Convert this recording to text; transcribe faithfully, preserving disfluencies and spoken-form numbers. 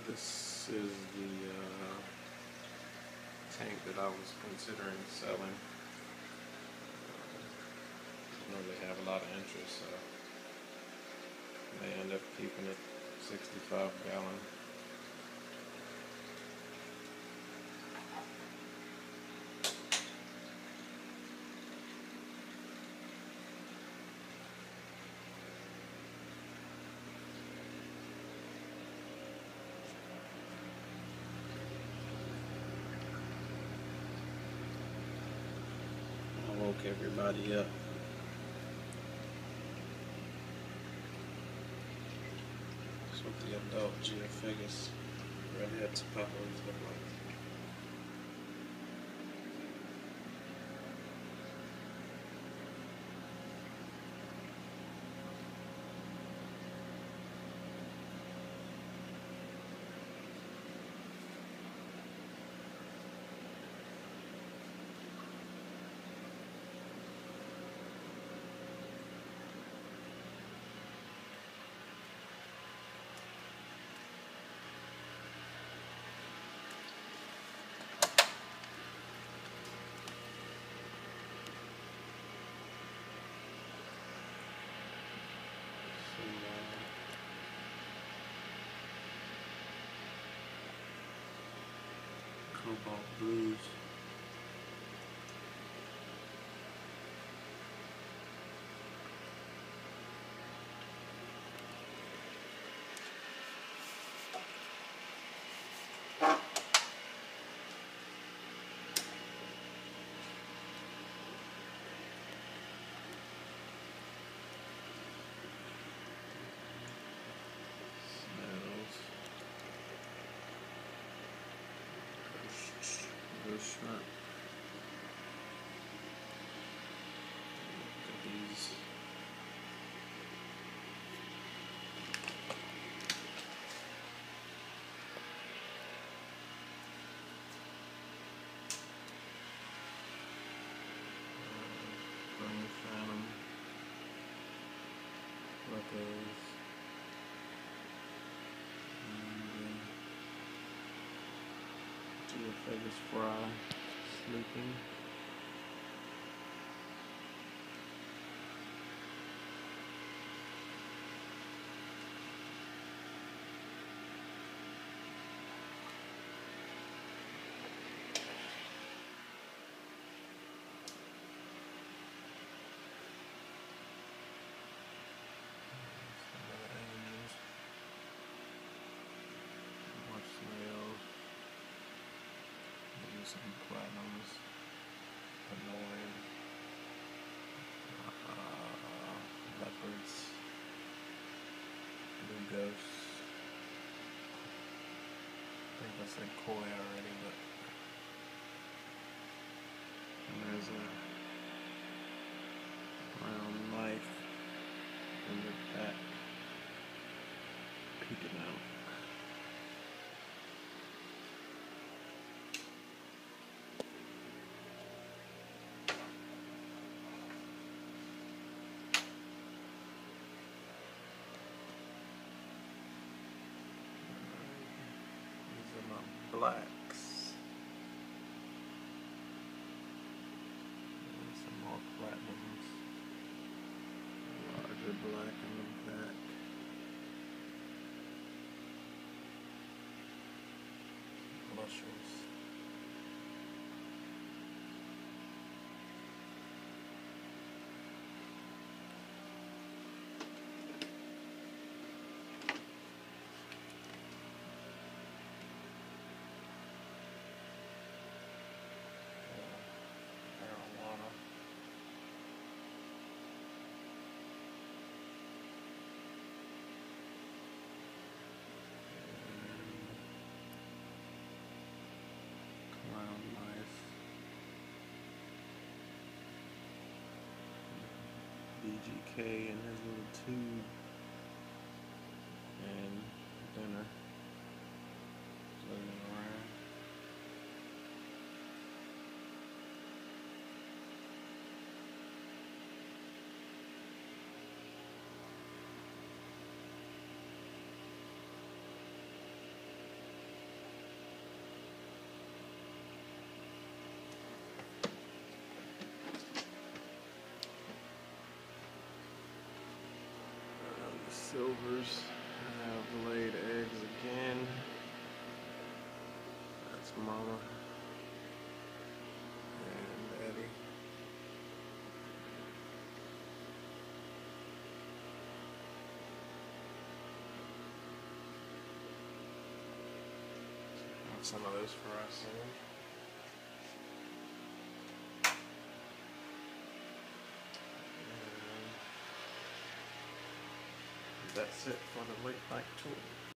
This is the uh, tank that I was considering selling. I know they have a lot of interest, so I may end up keeping it. sixty-five gallon. I woke everybody up. That's what the adult Geophagus redhead topos look like. Cobalt blues. Ghost shrimp. Look at these. Green phantom. Leopards. Geophagus fry sleeping. More snails. Maybe some platinums. Annoying. Uh, leopards. Blue ghosts. I think I said koi already, but and there's a brown knife in the back peeking out. These are my blacks. And some more platinums. Larger black in the back. Blushers. Marijuana. Clown life. B G K in his little tube. And dinner. Floating around. Silvers have laid eggs again. That's Mama and Eddie. Have some of those for us soon. That's it for the late night tour.